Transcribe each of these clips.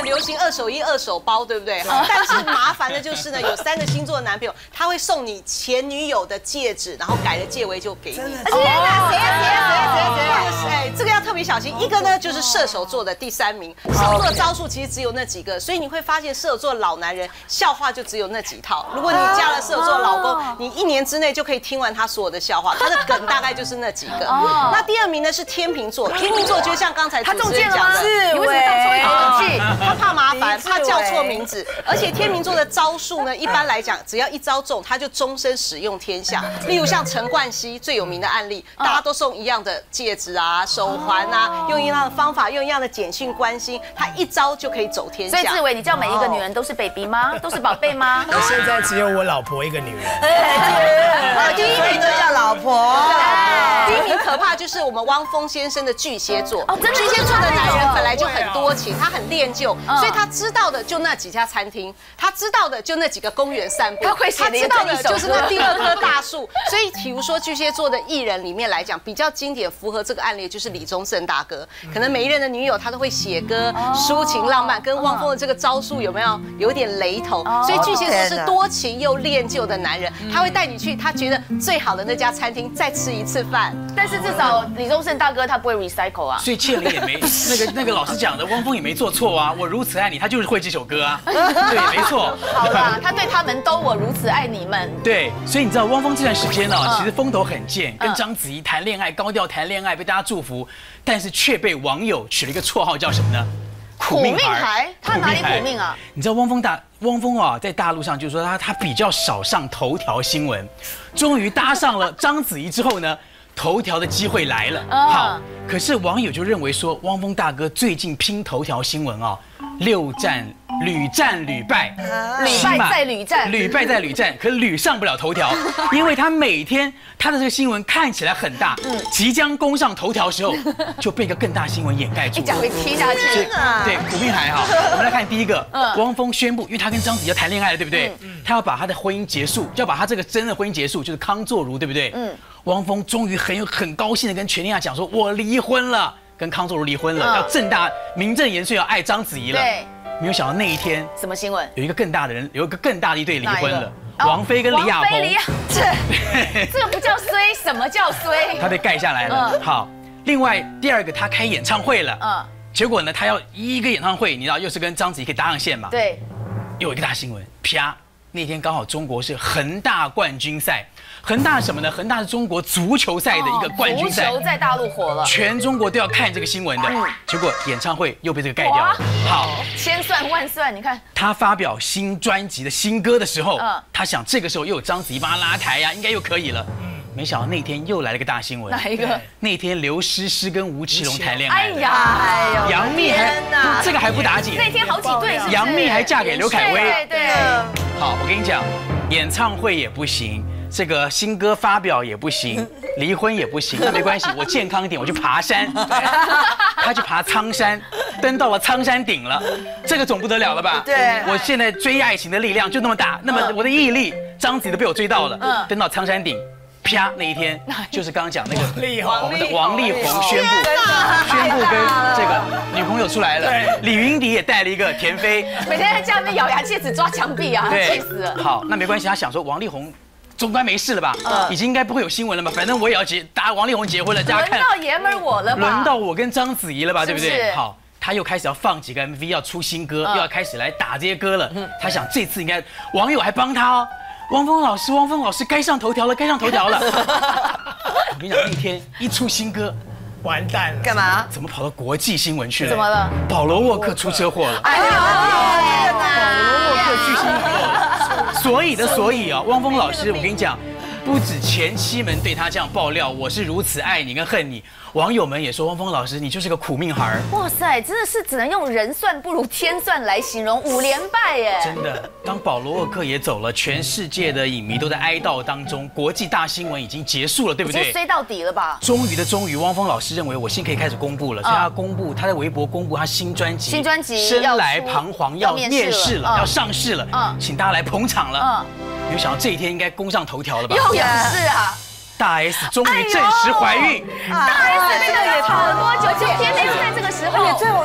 很流行2手衣、2手包，对不对？但是麻烦的就是呢，有3个星座的男朋友，他会送你前女友的戒指，然后改了戒围就给你。 天哪，谁？ 哎，这个要特别小心。一个呢就是射手座的第3名，射手座的招数其实只有那几个，所以你会发现射手座老男人笑话就只有那几套。如果你嫁了射手座老公，你1年之内就可以听完他所有的笑话，他的梗大概就是那几个。那第2名呢是天秤座，天秤座就像刚才主持人讲的， 你为什么当初一口气？ 他怕麻烦，怕叫错名字，而且天秤座的招数呢，一般来讲只要一招中，他就终身使用天下。例如像陈冠希最有名的案例，大家都送一样的戒指啊、手环啊，用一样的方法，用一样的简讯关心，他一招就可以走天下。 所以志伟，你叫每一个女人都是 baby 吗？都是宝贝吗？ 我现在只有我老婆一个女人。 第1名都叫老婆。 第1名可怕就是我们汪峰先生的巨蟹座。 哦，真的巨蟹座的男人本来就很多情，他很恋旧，所以他知道的就那几家餐厅，他知道的就那几个公园散步，他知道的就是那第2棵大树。所以，比如说巨蟹座的艺人里面来讲，比较经典符合这个案例就是李宗盛大哥。可能每一任的女友他都会写歌，抒情浪漫，跟汪峰的这个招数有没有有点雷同？所以巨蟹座是多情又恋旧的男人，他会带你去他觉得最好的那家餐厅再吃一次饭。 但是至少李宗盛大哥他不会 recycle 啊。 所以倩玲也没那个老师讲的，汪峰也没做错啊。我如此爱你，他就是会这首歌啊。对，没错。 好啦，他对他们都我如此爱你们。 对，所以你知道汪峰这段时间呢，其实风头很健，跟章子怡谈恋爱，高调谈恋爱，被大家祝福，但是却被网友取了一个绰号叫什么呢？ 苦命孩。他哪里苦命啊？ 你知道汪峰啊，在大陆上就是说他比较少上头条新闻，终于搭上了章子怡之后呢，头条的机会来了。好，可是网友就认为说汪峰大哥最近拼头条新闻啊，6战屡战屡败， 屡败再屡战， 屡败再屡战，可屡上不了头条，因为他每天他的这个新闻看起来很大，即将攻上头条的时候，就被一个更大新闻掩盖住了。 一脚被踢下去。 对，苦命孩哈。我们来看第一个，汪峰宣布，因为他跟章子怡要谈恋爱了，对不对？他要把他的婚姻结束，要把他这个真的婚姻结束，就是康作如，对不对？汪峰终于很高兴的跟全天下讲说，我离婚了，跟康作如离婚了，要名正言顺要爱章子怡了。对。没有想到那一天， 什么新闻？ 有一个更大的一对离婚了，王菲跟李亚鹏。 这个不叫衰，什么叫衰？ 他被盖下来了。好，另外第2个他开演唱会了，结果呢他要一个演唱会，你知道又是跟章子怡可以搭上线嘛？对，又有一个大新闻，啪！那天刚好中国是恒大冠军赛。恒大什么呢？恒大是中国足球赛的一个冠军赛， 足球在大陆火了， 全中国都要看这个新闻的。结果演唱会又被这个盖掉了。好， 千算万算，你看他发表新专辑的新歌的时候，他想这个时候又有章子怡帮他拉台呀，应该又可以了。没想到那天又来了个大新闻。 哪一个？ 那天刘诗诗跟吴奇隆谈恋爱。 哎呀， 杨幂还这个还不打紧。 那天好几对是。 杨幂还嫁给刘恺威。 对。 好，我跟你讲，演唱会也不行。这个新歌发表也不行，离婚也不行，那没关系，我健康一点，我去爬山。他去爬苍山，登到了苍山顶了，这个总不得了了吧？对，我现在追爱情的力量就那么大，那么我的毅力，章子怡都被我追到了，登到苍山顶。啪！那一天就是刚刚讲那个王力宏宣布跟这个女朋友出来了，李云迪也带了一个田霏， 每天在家里面咬牙切齿抓墙壁啊，气死了。 好，那没关系，他想说王力宏。总该没事了吧？已经应该不会有新闻了吧？反正我也要打王力宏结婚了，大家看。 轮到爷们儿我了吧？ 轮到我跟章子怡了吧？对不对？好，他又开始要放几个 MV， 要出新歌，又要开始来打这些歌了。他想这次应该网友还帮他哦。汪峰老师该上头条了。我跟你讲，那天一出新歌， 完蛋了。 干嘛？ 怎么跑到国际新闻去了？ 怎么了？ 保罗沃克出车祸了。 哎呦， 保罗沃克巨星雨后。所以啊，汪峰老师，我跟你讲，不止前妻们对他这样爆料，我是如此爱你跟恨你，网友们也说汪峰老师你就是个苦命孩儿。 哇塞，真的是只能用人算不如天算来形容，5连败耶！ 真的，当保罗沃克也走了，全世界的影迷都在哀悼当中，国际大新闻已经结束了，对不对？ 已经衰到底了吧？ 终于，汪峰老师认为我现在可以开始公布了，所以他在微博公布他新专辑生来彷徨要面试了，要上市了，请大家来捧场了。没有想到这一天应该攻上头条了吧？ 又是啊！ 大 S 终于证实怀孕。 大 S 这个也跑了多久？就偏偏是在这个时候。 而且最厉害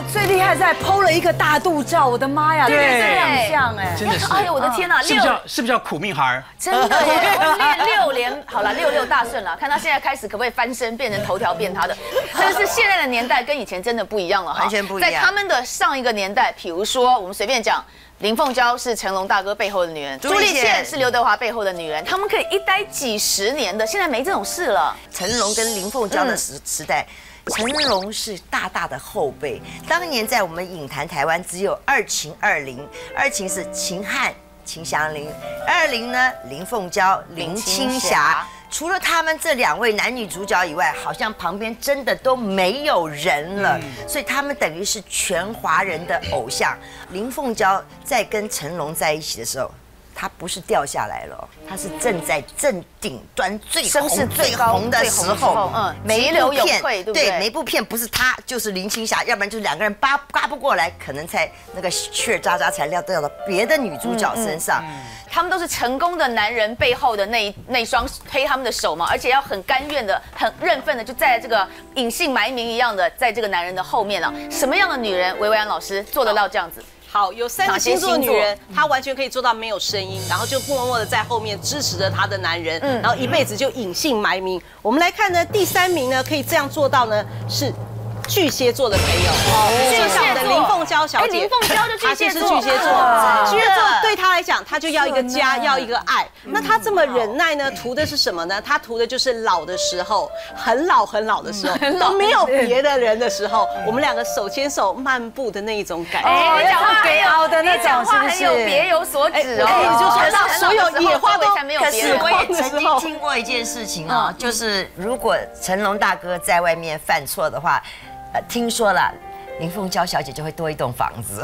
在还 PO 了一个大肚照，我的妈呀， 对亮相哎， 真的是， 哎呦我的天哪， 是不是叫苦命孩儿？ 真的耶，练6连好了，66大顺了，看他现在开始可不可以翻身变成头条变他的，但是现在的年代跟以前真的不一样了哈， 完全不一样。 在他们的上一个年代，比如说我们随便讲。林凤娇是成龙大哥背后的女人，朱丽倩是刘德华背后的女人，他们可以一待几10年的，现在没这种事了。 成龙跟林凤娇的时代，成龙是大大的后辈。当年在我们影坛台湾只有2秦20，2秦是秦汉、秦祥林，20呢林凤娇、林青霞。除了他们这2位男女主角以外，好像旁边真的都没有人了，所以他们等于是全华人的偶像。林凤娇在跟成龙在一起的时候，她不是掉下来了，她是正在正顶端最红的时候， 每一部片对，每部片不是她就是林青霞，要不然就是2个人扒不过来，可能才那个雀渣渣才掉到别的女主角身上。 他们都是成功的男人背后的那双推他们的手嘛，而且要很甘愿的、很认份的，就在这个隐姓埋名一样的，在这个男人的后面啊。什么样的女人，维安老师做得到这样子？ 好，有3个星座的女人，她完全可以做到没有声音，然后就默默的在后面支持着她的男人，然后一辈子就隐姓埋名。我们来看呢，第3名呢，可以这样做到呢是。巨蟹座的朋友，巨蟹的林凤娇小姐， 林凤娇就巨蟹座， 巨蟹座对她来讲，她就要一个家，要一个爱。那她这么忍耐呢，图的是什么呢？她图的就是老的时候，很老的时候，都没有别的人的时候，我们2个手牵手漫步的那一种感觉。 你讲话给熬的那种，是不是？ 别有所指哦。 也就是说，所有野花都没有别人。我也曾经听过一件事情哦，就是如果成龙大哥在外面犯错的话。听说了，林凤娇小姐就会多一栋房子。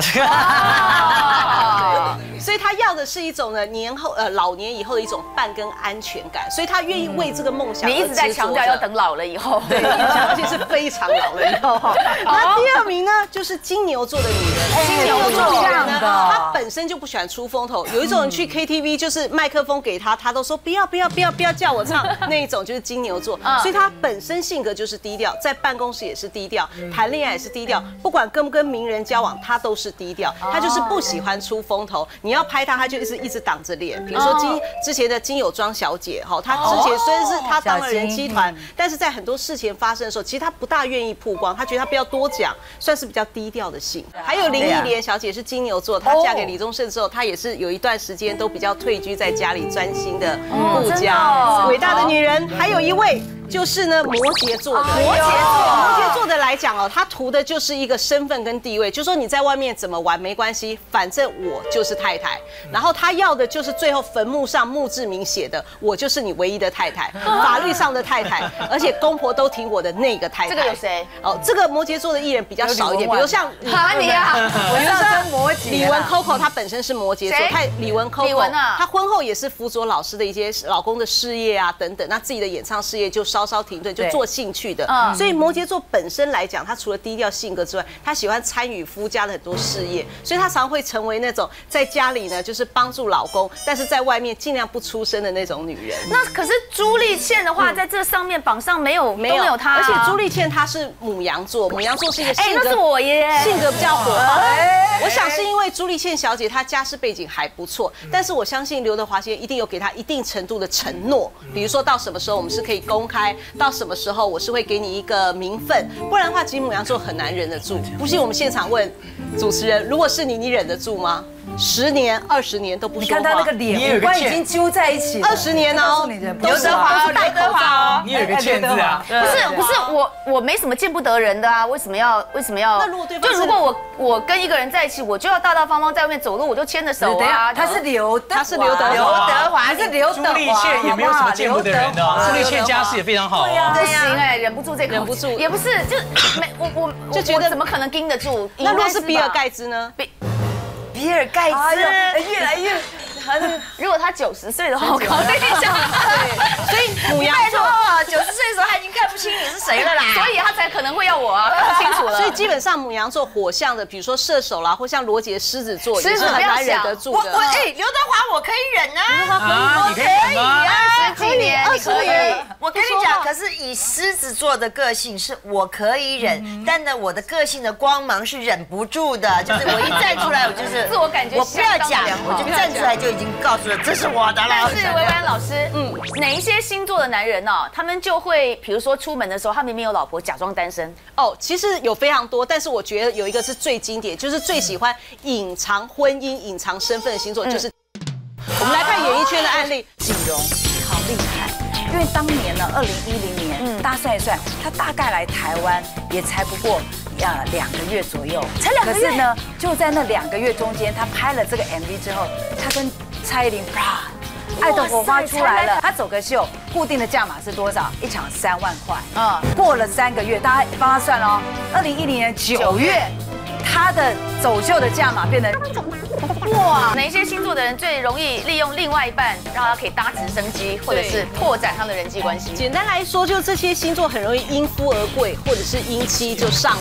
所以她要的是一种呢老年以后的一种伴跟安全感，所以她愿意为这个梦想。 你一直在强调要等老了以后， 对，而且是非常老了以后哈。那第2名呢，就是金牛座的女人。金牛座的女人呢，她本身就不喜欢出风头。有一种人去 KTV， 就是麦克风给她，她都说不要叫我唱，那一种就是金牛座。所以她本身性格就是低调，在办公室也是低调，谈恋爱也是低调，不管跟不跟名人交往，她都是低调。她就是不喜欢出风头。你要拍她，她就一直挡着脸。比如说之前的金有庄小姐，哈，她之前虽然是她当了人妻团，但是在很多事情发生的时候，其实她不大愿意曝光，她觉得她不要多讲，算是比较低调的性。还有林忆莲小姐是金牛座，她嫁给李宗盛之后，她也是有一段时间都比较退居在家里，专心的顾家。伟大的女人，还有一位。就是呢，摩羯座的，摩羯座的来讲哦，他图的就是一个身份跟地位，就说你在外面怎么玩没关系，反正我就是太太。然后他要的就是最后坟墓上墓志铭写的，我就是你唯一的太太，法律上的太太，而且公婆都挺我的那个太太。 这个有谁？ 哦，这个摩羯座的艺人比较少一点，比如像你啊， 我知道跟摩羯。 李玟 Coco 她本身是摩羯座，李玟 Coco 她婚后也是辅佐老师的一些老公的事业啊等等，那自己的演唱事业就稍停顿，就做兴趣的。所以摩羯座本身来讲，他除了低调性格之外，他喜欢参与夫家的很多事业，所以他常会成为那种在家里呢就是帮助老公，但是在外面尽量不出声的那种女人。 那可是朱丽倩的话，在这上面榜上没有她， 而且朱丽倩她是牡羊座，牡羊座是一个性格， 那是我耶， 性格比较火爆。我想是因为朱丽倩小姐她家世背景还不错，但是我相信刘德华先生一定有给她一定程度的承诺，比如说到什么时候我们是可以公开，到什么时候我是会给你一个名分，不然的话，其实牡羊座很难忍得住。不信我们现场问主持人，如果是你，你忍得住吗？10年、20年都不说话。 你看他那个脸，五官已经揪在一起了。 20年哦， 刘德华，戴口罩， 你有个欠字啊？ 不是，我没什么见不得人的啊，为什么要？ 那如果对方就如果我跟一个人在一起，我就要大大方方在外面走路，我就牵着手啊。 他是刘德华， 是刘德华， 朱丽倩也没有什么见不得人的，朱丽倩家世也非非常好啊。 不行哎，忍不住这个，忍不住也不是，就我就觉得怎么可能盯得住？ 那如果是比尔盖茨呢？ 比尔盖茨越来越。 如果他90岁的话，我考虑一下。 所以牡羊座 90岁的时候他已经看不清你是谁了啦。 所以他才可能会要我啊，看清楚了。 所以基本上牡羊座火象的，比如说射手啦，或像罗杰狮子座， 狮子也是很难忍得住的。 刘德华我可以忍啊， 啊，你可以忍吗？ 20几年你可以。 我跟你讲，可是以狮子座的个性是我可以忍，但呢，我的个性的光芒是忍不住的，就是我一站出来，我就是自我感觉我不要讲， 相当良好我就站出来就已经告诉了这是我的了。 但是维安老师，哪一些星座的男人呢？他们就会，比如说出门的时候，他明明有老婆，假装单身。 哦，其实有非常多，但是我觉得有一个是最经典，就是最喜欢隐藏婚姻、隐藏身份的星座，就是我们来看演艺圈的案例， 锦荣好厉害，因为当年呢，2010年，大家算一算，他大概来台湾也才不过2个月左右， 才2个月。 可是呢，就在那2个月中间，他拍了这个 MV 之后，他跟蔡依林啪。爱的火花出来了，他走个秀，固定的价码是多少？一场3万块。过了3个月，大家帮他算哦。2010年9月，他的走秀的价码变得哇！哪一些星座的人最容易利用另外一半，让他可以搭直升机，或者是拓展他的人际关系？ 简单来说，就这些星座很容易因夫而贵，或者是因妻就上。